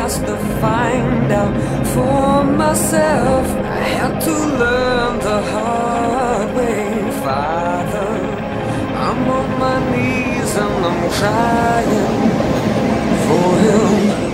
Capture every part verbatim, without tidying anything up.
has to find out for myself. I had to learn the hard way, Father. I'm on my knees and I'm crying for him.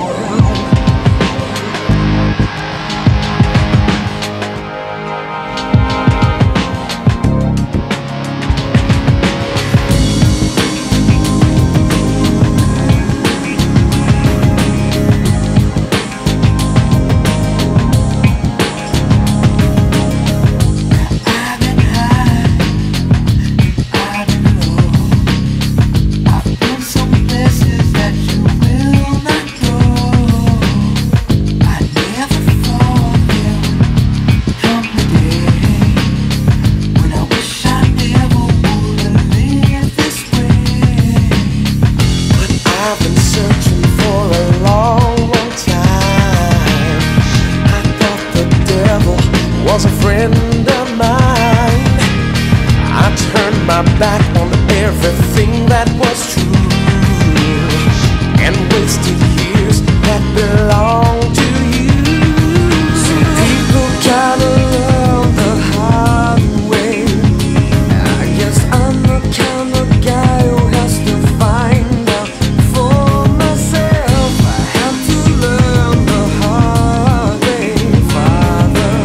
Was a friend of mine. I turned my back on everything that was true and wasted years that belonged to you. Some people gotta learn the hard way. I guess I'm the kind of guy who has to find out for myself. I have to learn the hard way, Father.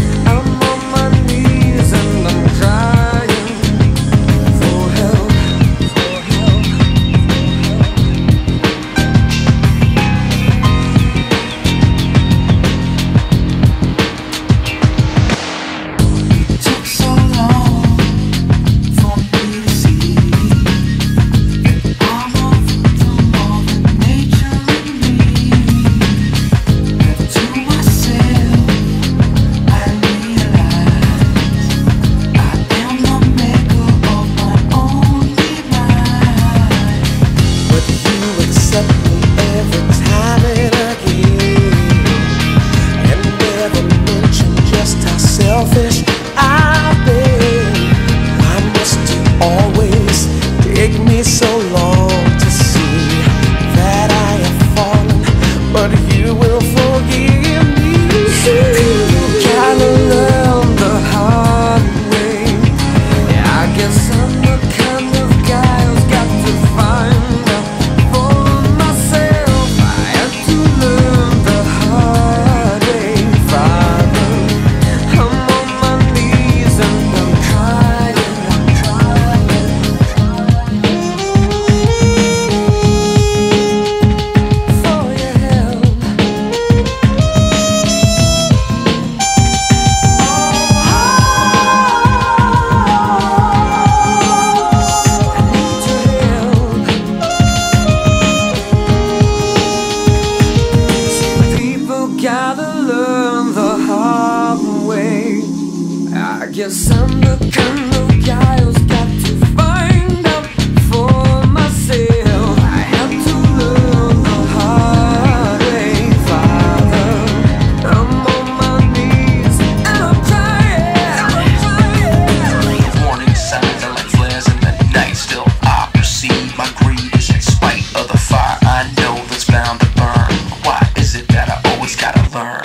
Selfish I've been. Why must it always take me so long to see that I have fallen, but you will forgive me? You gotta learn the hard way. Yeah, I guess I'm the kind of guy who's got to find out for myself. I had to learn the hard way, Father. Gotta learn the hard way. I guess I'm the kind of guy who's got to find out for myself. I have to learn the hard way, Father. I'm on my knees and I'm trying, I'm trying. Warning signs are like flares in the night. Still I perceive my greed is in spite of the fire I know that's bound to burn. Why is it that I always gotta learn?